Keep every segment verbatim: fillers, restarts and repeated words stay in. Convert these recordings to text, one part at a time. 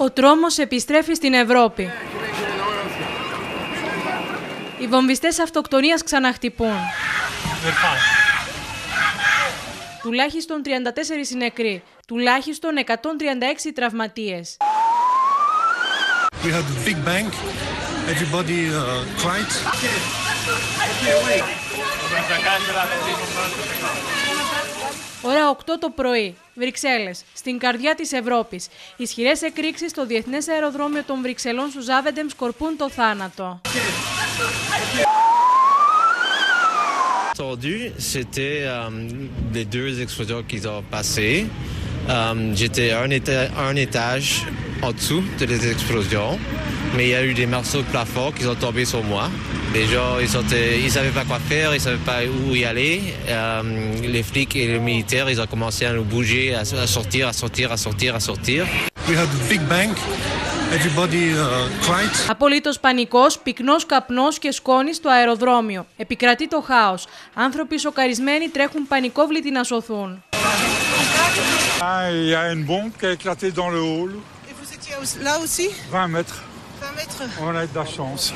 Ο τρόμος επιστρέφει στην Ευρώπη. Οι βομβιστές αυτοκτονίας ξαναχτυπούν. Τουλάχιστον τριάντα τέσσερις νεκροί, τουλάχιστον εκατόν τριάντα έξι τραυματίες. We had a big bang. Everybody uh, cried. Ώρα οκτώ το πρωί, Βρυξέλλες, στην καρδιά της Ευρώπης. Ισχυρές εκρήξεις στο Διεθνές Αεροδρόμιο των Βρυξελών στο Ζάβεντεμ σκορπούν το θάνατο. C'était euh, les deux explosions qui ont passé. Euh, J'étais un, éta un étage en dessous de les explosions, mais il y a eu des morceaux de plafond qui sont tombés sur moi. Les gens, ils étaient, ils savaient pas quoi faire, ils savaient pas où y aller. Euh, les flics et les militaires, ils ont commencé à nous bouger, à, à sortir, à sortir, à sortir, à sortir. We had a big bang. Everybody uh, cried. Απολύτως πανικός, πυκνός καπνός και σκόνη στο αεροδρόμιο. Επικρατεί το χάος. Άνθρωποι σοκαρισμένοι τρέχουν πανικόβλητοι να σωθούν. Ah, il y a une bombe qui a éclaté dans le hall. Et vous étiez là aussi? vingt mètres. vingt mètres. On a eu de la chance.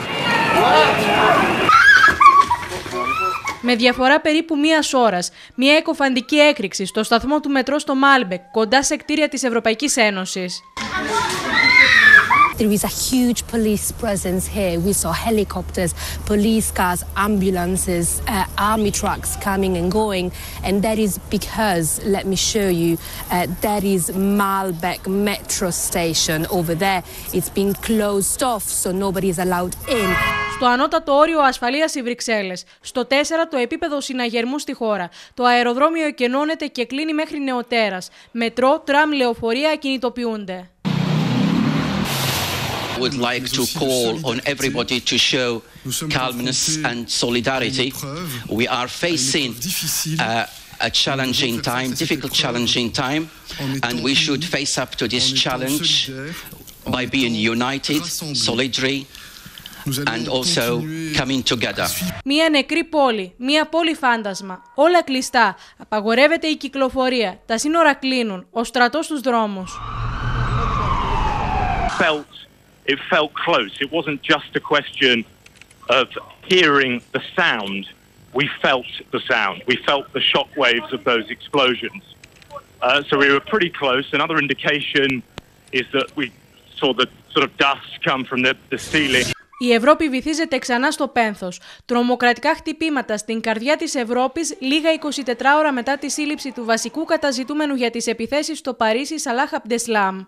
Με διαφορά περίπου μίας ώρας, μια εκοφαντική έκρηξη στο σταθμό του μετρό στο Μάλμπεκ, κοντά σε κτίρια της Ευρωπαϊκής Ένωσης. There is a huge police presence here. We saw helicopters, police cars, ambulances, uh, army trucks coming and going. And that is because, let me show you, uh, that is Malbec metro station over there. It's been closed off, so nobody is allowed in. Στο ανώτατο όριο ασφαλείας οι Βρυξέλλες. Στο τέσσερα το επίπεδο συναγερμού στη χώρα. Το αεροδρόμιο εκενώνεται και κλείνει μέχρι νεοτέρας. Μετρό, τραμ, λεωφορεία ακινητοποιούνται. Would like to call on everybody to show calmness and solidarity. We are facing uh, a challenging time, difficult challenging time, and we should face up to this challenge by being united, solidary, and also coming together. Μία νεκρή πόλη, μία πόλη φάντασμα, όλα κλειστά, απαγορεύεται η κυκλοφορία, τα σύνορα κλείνουν, ο στρατός στους δρόμους. It felt close. It wasn't just a question of hearing the sound. We felt the sound. We felt the shock waves of those explosions. Uh, so we were pretty close. Another indication is that we saw the sort of dust come from the, the ceiling. Η Ευρώπη βυθίζεται ξανά στο πένθος. Τρομοκρατικά χτυπήματα στην καρδιά της Ευρώπης λίγα εικοσιτετρά ώρα μετά τη σύλληψη του βασικού καταζητούμενου για τις επιθέσεις στο Παρίσι, Σαλάχ Αμπντεσλάμ.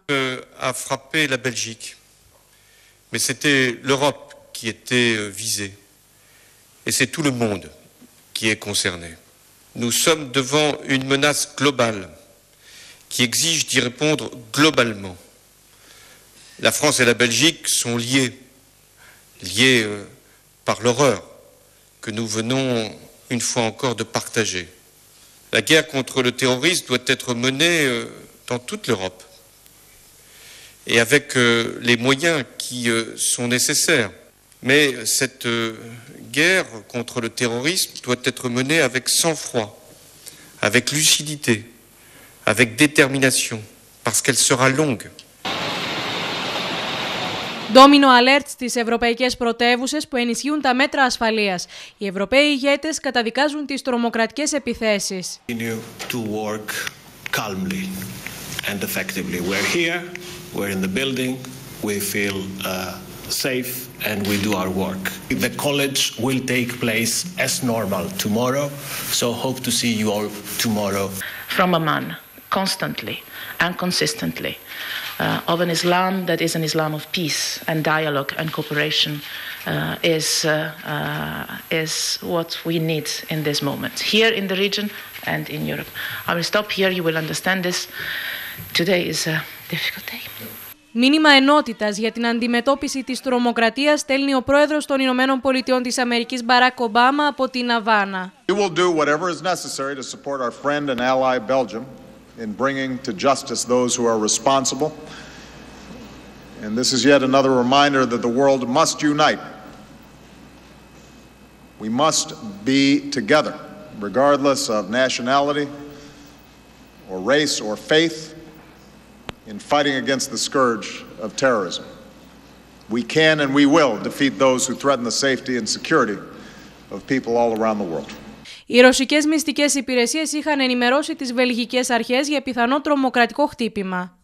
Mais c'était l'Europe qui était visée. Et c'est tout le monde qui est concerné. Nous sommes devant une menace globale qui exige d'y répondre globalement. La France et la Belgique sont liées, liées par l'horreur que nous venons une fois encore de partager. La guerre contre le terrorisme doit être menée dans toute l'Europe. Et avec euh, les moyens qui euh, sont nécessaires. Mais cette euh, guerre contre le terrorisme doit être menée avec sang-froid, avec lucidité, avec détermination, parce qu'elle sera longue. Ντόμινο alert στις ευρωπαϊκές πρωτεύουσες που ενισχύουν τα μέτρα ασφαλείας. Οι Ευρωπαίοι ηγέτες καταδικάζουν τις τρομοκρατικές επιθέσεις. To work calmly and effectively. We're here. We're in the building, we feel uh, safe, and we do our work. The college will take place as normal tomorrow, so hope to see you all tomorrow. From a man, constantly and consistently, uh, of an Islam that is an Islam of peace and dialogue and cooperation uh, is, uh, uh, is what we need in this moment, here in the region and in Europe. I will stop here, you will understand this. Today is a difficult day. Μήνυμα ενότητας για την αντιμετώπιση της τρομοκρατίας στέλνει ο πρόεδρος των Ηνωμένων Πολιτειών της Αμερικής Μπαράκ Ομπάμα από την Αβάνα. We will do whatever is necessary to support our friend and ally Belgium in bringing to justice those who are responsible. And this is yet another reminder that the world must unite. We must be together, regardless of nationality or race or faith. in fighting against the scourge of terrorism. We can and we will defeat those who threaten the safety and security of people all around the world. Οι ρωσικές μυστικές υπηρεσίες είχαν ενημερώσει τις βελγικές αρχές για πιθανό τρομοκρατικό χτύπημα.